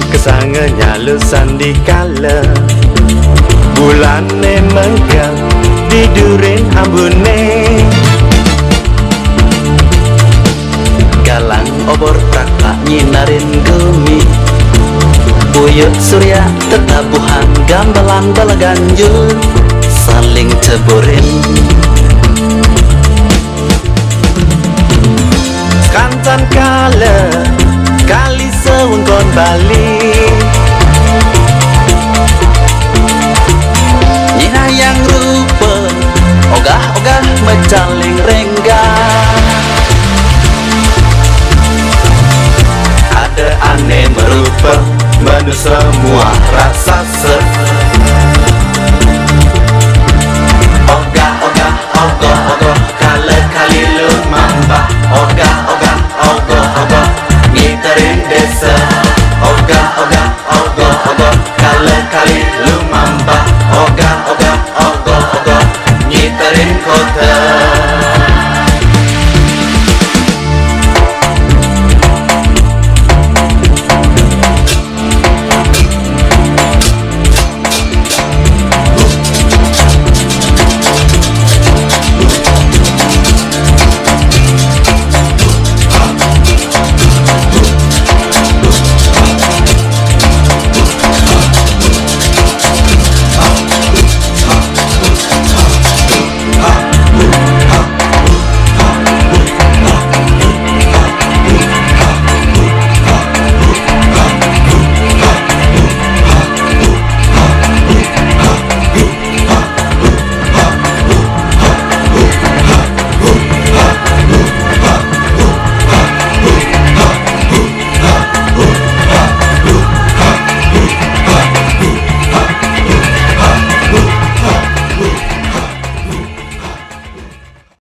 Kesangenya lusan di kala bulane menggang tidurin ambune galang obor tak nyinarin gumi buyut surya tetabuhan gambalan balaganjur saling ceburin kantan kala kali sewengkon Bali nyina yang rupa ogah-ogah mecaling renggah ada aneh merupa menu semua rasa